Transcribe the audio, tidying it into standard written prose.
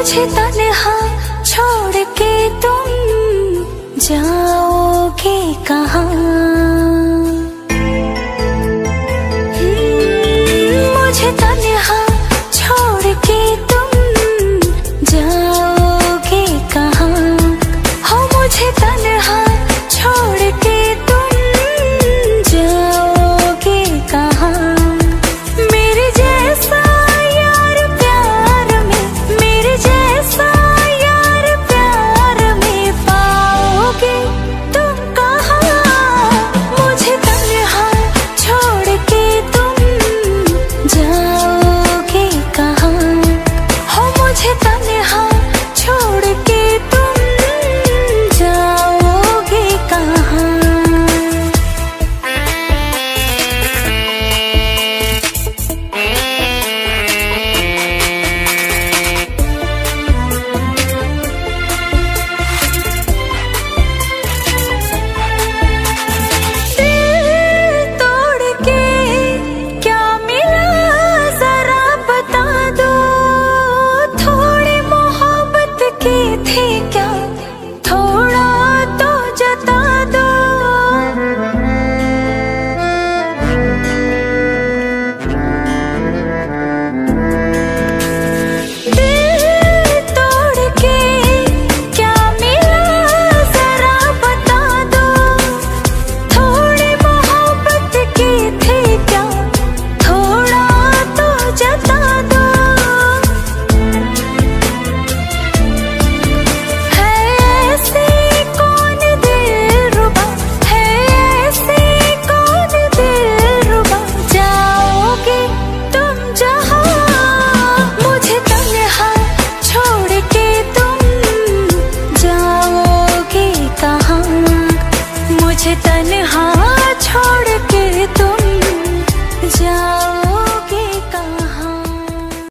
मुझे तन्हा छोड़ के तुम जाओगे कहाँ? मुझे तन्हा छोड़ के तुम जाओगे कहाँ? हो मुझे तन्हा छोड़ के तुम जाओगे कहाँ? मेरे जैसा यार प्यार में, मेरे जैसा यार प्यार में पाओगे तुम कहाँ? मुझे तन्हा छोड़ के तुम जाओगे कहाँ? हो मुझे तन्हा छोड़ के तुम जाओगे कहाँ? मुझे तन्हा